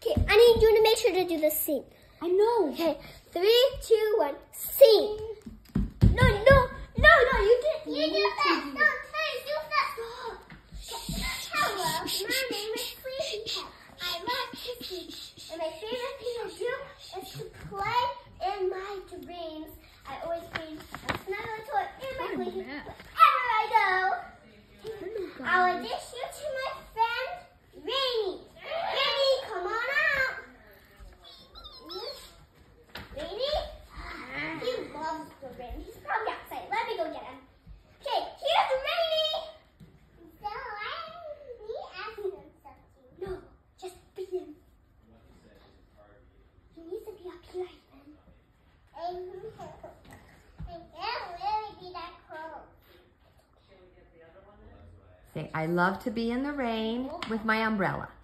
Okay, I need you to make sure to do the scene. I know. Okay, 3, 2, 1, scene. No, you did. You do that. No, please do that. Hello, my name is Sleepy Pet. I love to sleep, and my favorite thing to do is to play in my dreams. I always bring a snuggle toy in my sleeping wherever I go. I'll introduce you to my friend Rainy. Rainy, come on out. Rainy? He loves the rain. He's probably outside. Let me go get him. Okay, here's Rainy. So me asking him something. No, just be him. He needs to be up here, Ethan. I can't really be that close. Say, I love to be in the rain with my umbrella.